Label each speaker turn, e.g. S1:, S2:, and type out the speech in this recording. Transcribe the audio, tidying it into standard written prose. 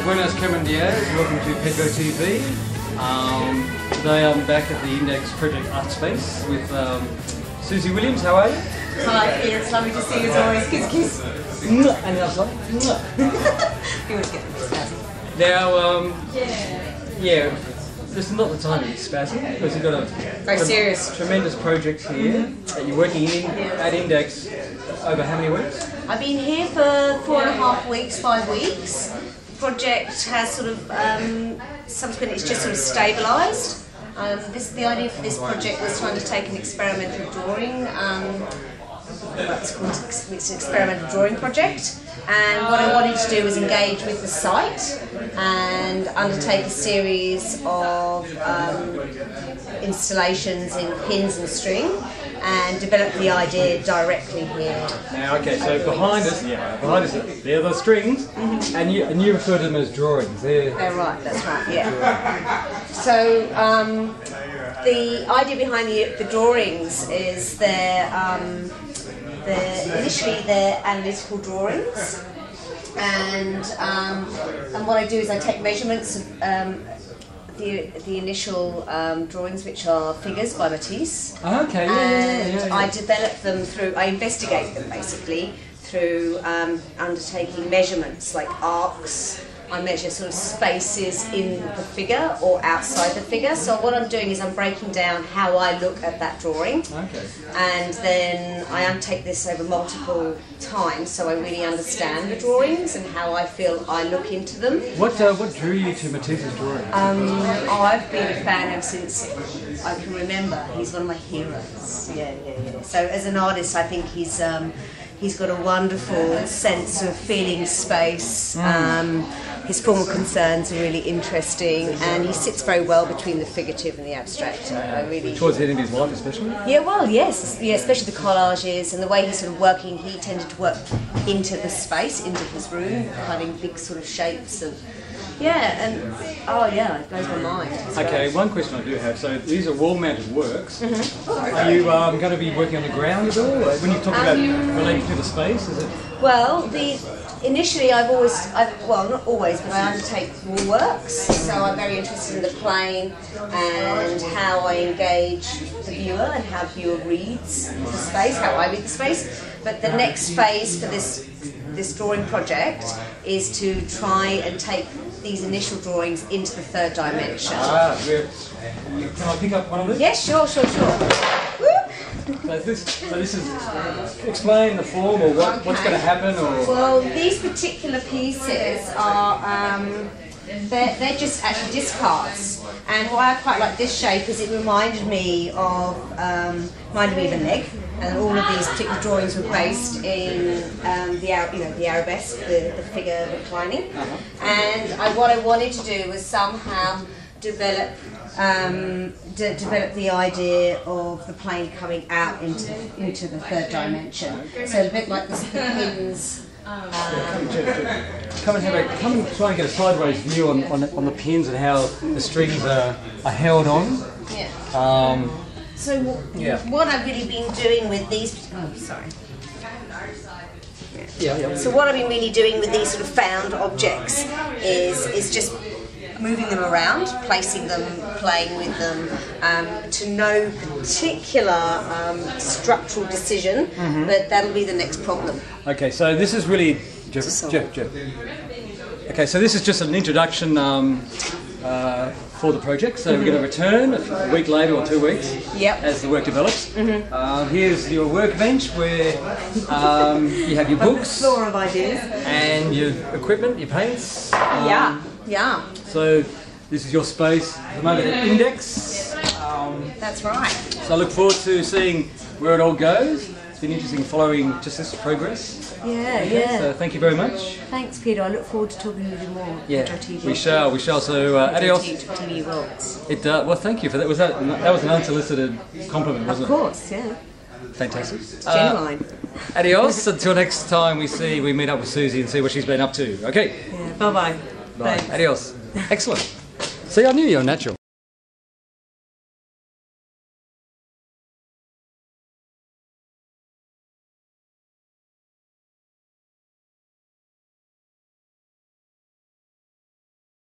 S1: Buenas Cameron Diaz, welcome to PEDRO TV. Today I'm back at the Index Project Art Space with Susie Williams. How are you?
S2: Hi, it's lovely to see you as always. Kiss, kiss.
S1: And the other side.
S2: You always get spazzy.
S1: Now, yeah, this is not the time to be spazzy because you've got a
S2: very serious,
S1: tremendous project here that you're working in at Index over how many weeks?
S2: I've been here for 4.5 weeks, 5 weeks. The project has sort of subsequently it's just sort of stabilised. The idea for this project was to undertake an experimental drawing. It's an experimental drawing project, and what I wanted to do was engage with the site and undertake a series of installations in pins and string and develop the idea directly here.
S1: Now, okay, so behind us, there are the strings, and you refer to them as drawings. They're
S2: right, that's right, yeah. So the idea behind the drawings is initially they're analytical drawings, and what I do is I take measurements of the initial drawings, which are figures by Matisse.
S1: Okay,
S2: I develop them through, I investigate them basically through undertaking measurements like arcs. I measure sort of spaces in the figure or outside the figure. So what I'm doing is I'm breaking down how I look at that drawing.
S1: Okay.
S2: And then I undertake this over multiple times so I really understand the drawings and how I feel I look into them.
S1: What drew you to Matisse's drawing?
S2: I've been a fan of him since I can remember. He's one of my heroes. Yeah. So as an artist, I think he's got a wonderful sense of feeling space. His formal concerns are really interesting, and he sits very well between the figurative and the abstract. I really
S1: towards the end of his life, especially.
S2: Yeah, well, yes, especially the collages and the way he's sort of working. He tended to work into the space, into his room, cutting big sort of shapes of. Yeah, and it blows my mind. It's
S1: okay,
S2: great.
S1: one question I do have. So these are wall-mounted works. Are you going to be working on the ground at all? When you talk about relating to the space, is it?
S2: Well, initially not always, but I undertake wall works. So I'm very interested in the plane and how I engage the viewer and how the viewer reads the space, how I read the space. But the next phase for this drawing project is to try and take these initial drawings into the third dimension.
S1: Can I pick up one of these?
S2: Yes, sure.
S1: So this is explain the form or what's going to happen, or.
S2: Well, these particular pieces are they're just actually discards, and why I quite like this shape is it reminded me of a leg, and all of these particular drawings were based in the arabesque, the figure reclining, and what I wanted to do was somehow develop the idea of the plane coming out into the third dimension. So a bit like the pins.
S1: Come and try and get a sideways view on the pins and how the strings are held on.
S2: Yeah. What I've really been doing with these. Oh, sorry.
S1: Yeah.
S2: So what I've been really doing with these sort of found objects is just moving them around, placing them, playing with them, to no particular structural decision, but that'll be the next problem.
S1: Okay, so this is really Jeff. Okay, so this is just an introduction for the project. So we're going to return a week later or 2 weeks as the work develops. Here's your workbench where you have your books,
S2: Floor of ideas,
S1: and your equipment, your paints.
S2: Yeah.
S1: So this is your space at the moment at Index.
S2: That's right.
S1: So I look forward to seeing where it all goes. It's been interesting following just this progress.
S2: Yeah.
S1: So thank you very much.
S2: Thanks, Pedro. I look forward to talking with you more.
S1: Yeah, we shall. So adios.
S2: TV rocks.
S1: Well, thank you for that. That was an unsolicited compliment, wasn't it?
S2: Of course, yeah.
S1: Fantastic.
S2: It's genuine.
S1: Adios. Until next time we meet up with Susie and see what she's been up to. Okay.
S2: Yeah. Bye.
S1: Bye. Adios. Excellent. See, I knew you were natural.